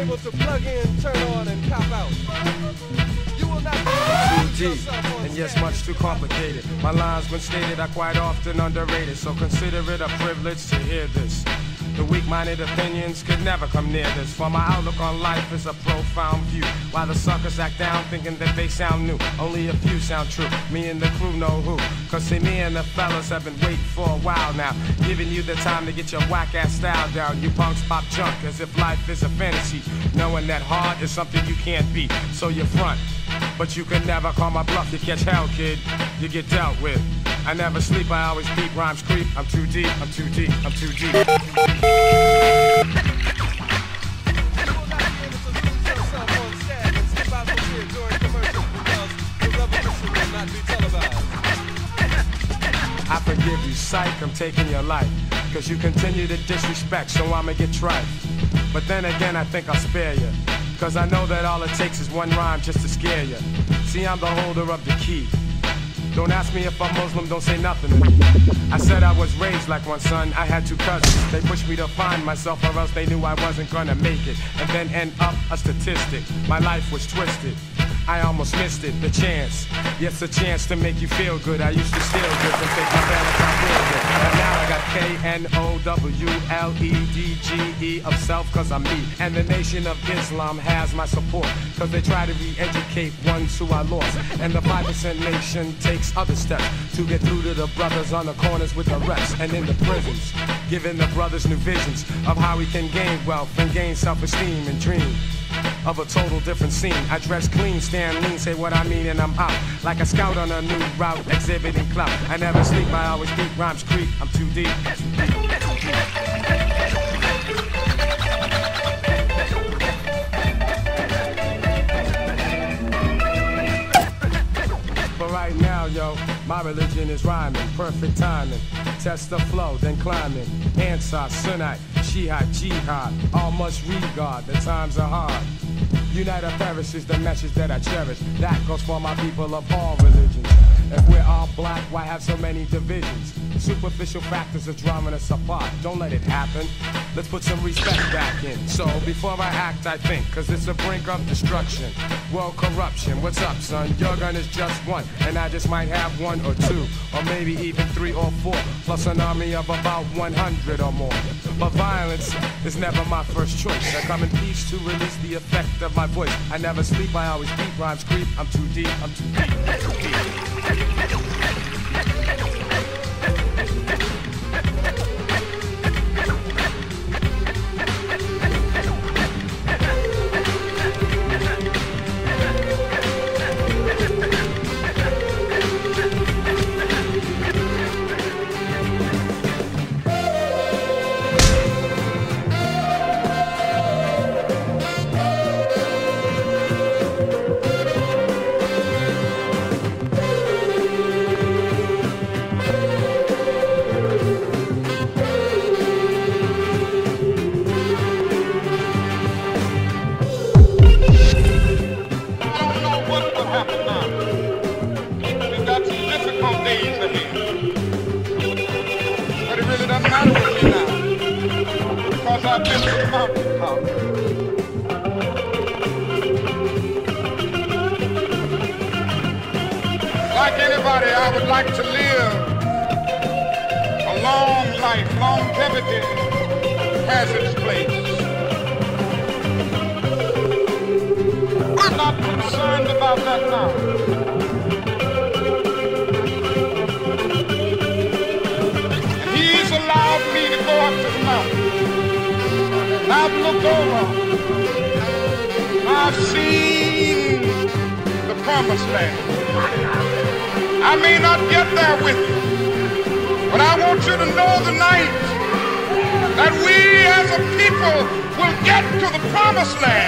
able to plug in, turn on, and cop out. You will not be too deep, and yes, much too complicated. My lines, when stated, are quite often underrated, so consider it a privilege to hear this. The weak-minded opinions could never come near this, for my outlook on life is a profound view. While the suckers act down thinking that they sound new, only a few sound true. Me and the crew know who, cause see, me and the fellas have been waiting for a while now, giving you the time to get your whack-ass style down. You punks pop junk as if life is a fantasy, knowing that hard is something you can't beat. So you front, but you can never call my bluff. You catch hell, kid, you get dealt with. I never sleep, I always peep, rhymes creep. I'm too deep, I'm too deep, I'm too deep. I forgive you, psych, I'm taking your life, cause you continue to disrespect, so I'ma get tripe. But then again, I think I'll spare you, cause I know that all it takes is one rhyme just to scare you. See, I'm the holder of the key. Don't ask me if I'm Muslim, don't say nothing to me. I said I was raised like one son, I had two cousins. They pushed me to find myself or else they knew I wasn't gonna make it. And then end up a statistic, my life was twisted. I almost missed it, the chance. Yes, a chance to make you feel good. I used to steal goods and think my Valentine real good. And now I got K-N-O-W-L-E-D-G-E of self, cause I'm me. And the Nation of Islam has my support, cause they try to re-educate ones who I lost. And the 5% nation takes other steps to get through to the brothers on the corners with the reps and in the prisons, giving the brothers new visions of how we can gain wealth and gain self-esteem and dream of a total different scene. I dress clean, stand lean, say what I mean, and I'm out like a scout on a new route, exhibiting clout. I never sleep, I always beat, rhymes creep. I'm too deep. But right now, yo, my religion is rhyming, perfect timing. Test the flow, then climbing. Ansar, Sunnite, Shiite, Jihad, all must regard, the times are hard. Unite or perish is the message that I cherish. That goes for my people of all religions. If we're all black, why have so many divisions? Superficial factors are drawing us apart. Don't let it happen. Let's put some respect back in. So before I act, I think, cause it's a brink of destruction. World corruption, what's up, son? Your gun is just one, and I just might have one or two, or maybe even 3 or 4, plus an army of about 100 or more. But violence is never my first choice. I come in peace to release the effect of my voice. I never sleep, I always beat, rhymes creep. I'm too deep, I'm too deep, I'm too deep. Like anybody, I would like to live a long life. Longevity has its place. I'm not concerned about that now. And he's allowed me to go up to the mountain. And I've looked over. I've seen the promised land. I may not get there with you, but I want you to know tonight that we as a people will get to the promised land.